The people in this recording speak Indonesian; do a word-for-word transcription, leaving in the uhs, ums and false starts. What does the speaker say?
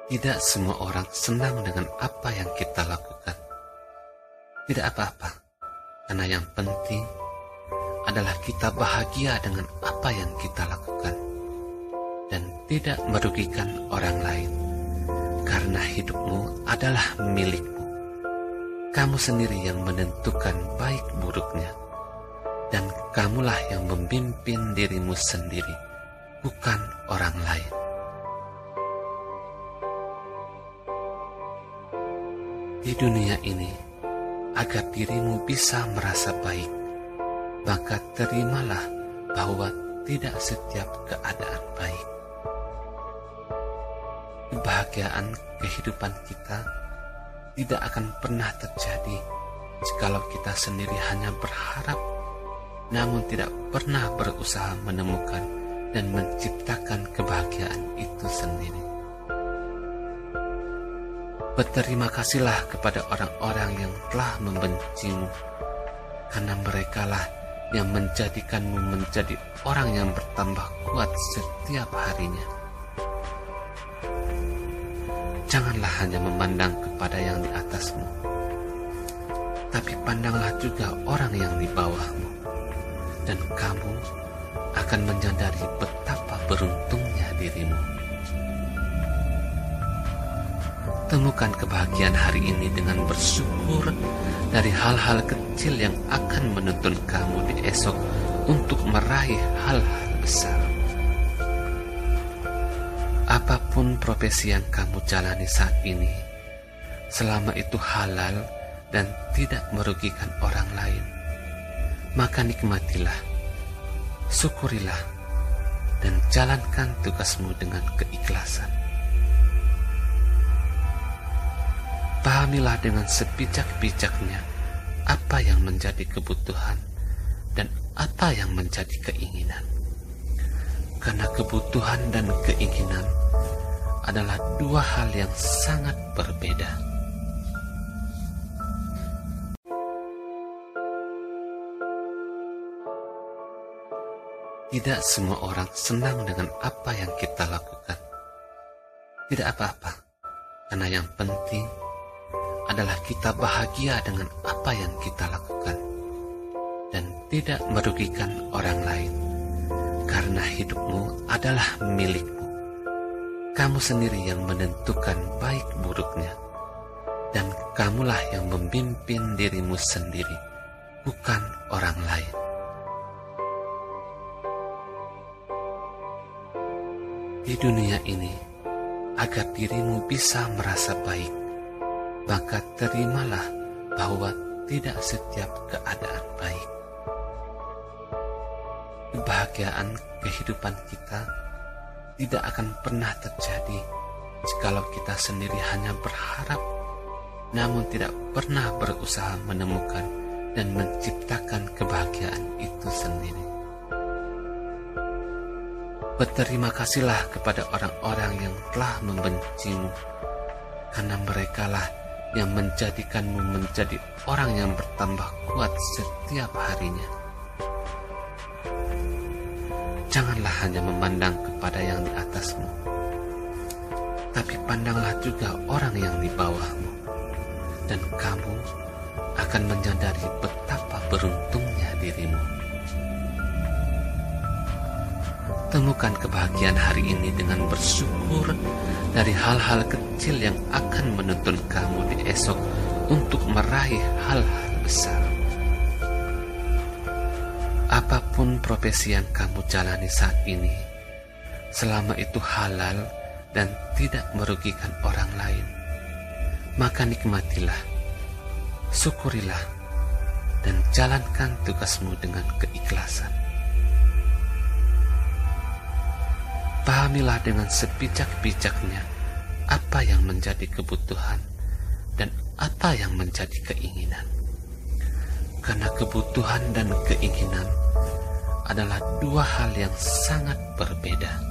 Tidak semua orang senang dengan apa yang kita lakukan. Tidak apa-apa, karena yang penting adalah kita bahagia dengan apa yang kita lakukan dan tidak merugikan orang lain, karena hidupmu adalah milikmu. Kamu sendiri yang menentukan baik buruknya, dan kamulah yang memimpin dirimu sendiri, bukan orang lain. Di dunia ini, agar dirimu bisa merasa baik, maka terimalah bahwa tidak setiap keadaan baik. Kebahagiaan kehidupan kita tidak akan pernah terjadi jikalau kita sendiri hanya berharap, namun tidak pernah berusaha menemukan dan menciptakan kebahagiaan itu sendiri. Berterima kasihlah kepada orang-orang yang telah membencimu, karena merekalah yang menjadikanmu menjadi orang yang bertambah kuat setiap harinya. Janganlah hanya memandang kepada yang di atasmu, tapi pandanglah juga orang yang di bawahmu, dan kamu akan menyadari betapa beruntungnya dirimu. Temukan kebahagiaan hari ini dengan bersyukur dari hal-hal kecil yang akan menuntun kamu di esok untuk meraih hal-hal besar. Apapun profesi yang kamu jalani saat ini, selama itu halal dan tidak merugikan orang lain, maka nikmatilah, syukurilah, dan jalankan tugasmu dengan keikhlasan. Pahamilah dengan sebijak-bijaknya apa yang menjadi kebutuhan dan apa yang menjadi keinginan. Karena kebutuhan dan keinginan adalah dua hal yang sangat berbeda. Tidak semua orang senang dengan apa yang kita lakukan. Tidak apa-apa, karena yang penting adalah kita bahagia dengan apa yang kita lakukan dan tidak merugikan orang lain, karena hidupmu adalah milikmu. Kamu sendiri yang menentukan baik buruknya, dan kamulah yang memimpin dirimu sendiri, bukan orang lain. Di dunia ini, agar dirimu bisa merasa baik, maka terimalah bahwa tidak setiap keadaan baik. Kebahagiaan kehidupan kita tidak akan pernah terjadi jikalau kita sendiri hanya berharap, namun tidak pernah berusaha menemukan dan menciptakan kebahagiaan itu sendiri. Berterima kasihlah kepada orang-orang yang telah membencimu, karena merekalah yang menjadikanmu menjadi orang yang bertambah kuat setiap harinya. Janganlah hanya memandang kepada yang di atasmu, tapi pandanglah juga orang yang di bawahmu, dan kamu akan menyadari betapa beruntungnya dirimu. Temukan kebahagiaan hari ini dengan bersyukur dari hal-hal kecil yang akan menuntun kamu di esok untuk meraih hal-hal besar. Apapun profesi yang kamu jalani saat ini, selama itu halal dan tidak merugikan orang lain, maka nikmatilah, syukurilah, dan jalankan tugasmu dengan keikhlasan. Pahamilah dengan sebijak-bijaknya apa yang menjadi kebutuhan dan apa yang menjadi keinginan. Karena kebutuhan dan keinginan adalah dua hal yang sangat berbeda.